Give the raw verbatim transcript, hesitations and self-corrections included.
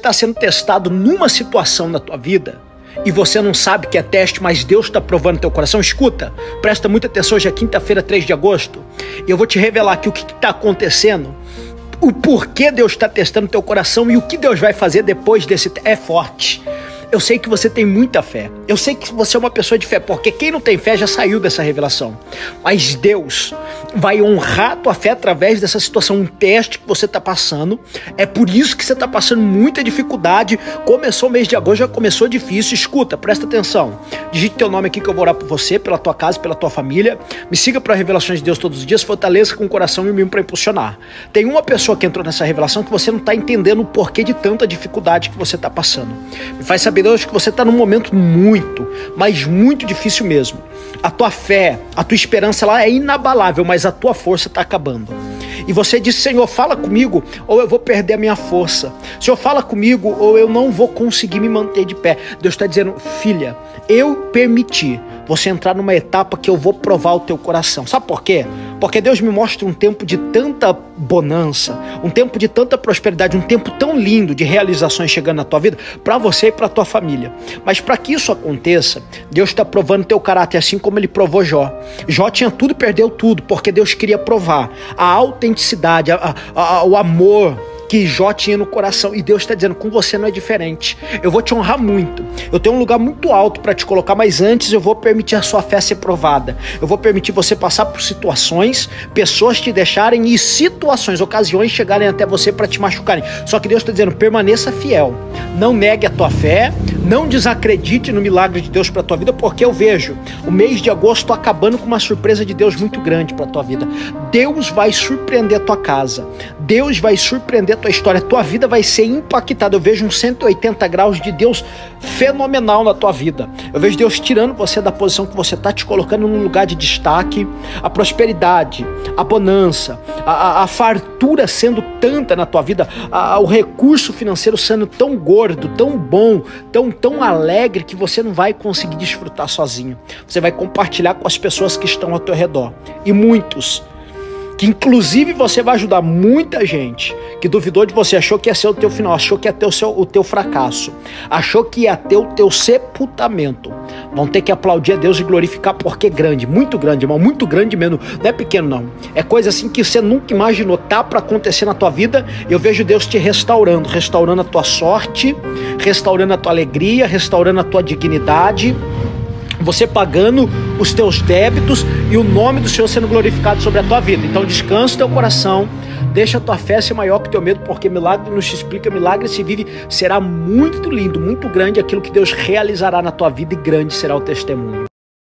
está sendo testado numa situação na tua vida e você não sabe que é teste, mas Deus está provando teu coração, escuta, presta muita atenção, hoje é quinta-feira, três de agosto, e eu vou te revelar aqui o que está acontecendo, o porquê Deus está testando teu coração e o que Deus vai fazer depois desse... É forte. Eu sei que você tem muita fé. Eu sei que você é uma pessoa de fé, porque quem não tem fé já saiu dessa revelação. Mas Deus vai honrar a tua fé através dessa situação, um teste que você está passando. É por isso que você está passando muita dificuldade. Começou o mês de agosto, já começou difícil. Escuta, presta atenção. Digite teu nome aqui que eu vou orar por você, pela tua casa, pela tua família. Me siga para Revelações de Deus todos os dias. Fortaleça com o coração e o mimo para impulsionar. Tem uma pessoa que entrou nessa revelação que você não está entendendo o porquê de tanta dificuldade que você está passando. Me faz saber, Deus, que você está num momento muito, mas muito difícil mesmo. A tua fé, a tua esperança, ela é inabalável, mas a tua força está acabando. E você diz: Senhor, fala comigo, ou eu vou perder a minha força. Senhor, fala comigo, ou eu não vou conseguir me manter de pé. Deus está dizendo: filha, eu permiti você entrar numa etapa que eu vou provar o teu coração. Sabe por quê? Porque Deus me mostra um tempo de tanta bonança, um tempo de tanta prosperidade, um tempo tão lindo de realizações chegando na tua vida, para você e para tua família. Mas para que isso aconteça, Deus está provando teu caráter, assim como ele provou Jó. Jó tinha tudo e perdeu tudo, porque Deus queria provar a autenticidade, a, a, a, o amor que Jó tinha no coração, e Deus está dizendo: com você não é diferente, eu vou te honrar muito, eu tenho um lugar muito alto para te colocar, mas antes eu vou permitir a sua fé ser provada, eu vou permitir você passar por situações, pessoas te deixarem e situações, ocasiões chegarem até você para te machucarem, só que Deus está dizendo: permaneça fiel, não negue a tua fé, não desacredite no milagre de Deus para a tua vida, porque eu vejo o mês de agosto acabando com uma surpresa de Deus muito grande para a tua vida. Deus vai surpreender a tua casa, Deus vai surpreender a tua história, a tua vida vai ser impactada. Eu vejo um cento e oitenta graus de Deus fenomenal na tua vida. Eu vejo Deus tirando você da posição que você está, te colocando num lugar de destaque, a prosperidade, a bonança, a, a, a fartura sendo tanta na tua vida, a, o recurso financeiro sendo tão gordo, tão bom, tão, tão alegre, que você não vai conseguir desfrutar sozinho. Você vai compartilhar com as pessoas que estão ao teu redor. E muitos, que inclusive você vai ajudar muita gente que duvidou de você, achou que ia ser o teu final, achou que ia ter o, seu, o teu fracasso, achou que ia ter o teu sepultamento, vão ter que aplaudir a Deus e glorificar, porque é grande, muito grande, irmão, muito grande mesmo, não é pequeno não, é coisa assim que você nunca imaginou, tá para acontecer na tua vida. Eu vejo Deus te restaurando, restaurando a tua sorte, restaurando a tua alegria, restaurando a tua dignidade, você pagando os teus débitos e o nome do Senhor sendo glorificado sobre a tua vida. Então descansa o teu coração, deixa a tua fé ser maior que o teu medo, porque milagre não se explica, milagre se vive. Será muito lindo, muito grande aquilo que Deus realizará na tua vida, e grande será o testemunho.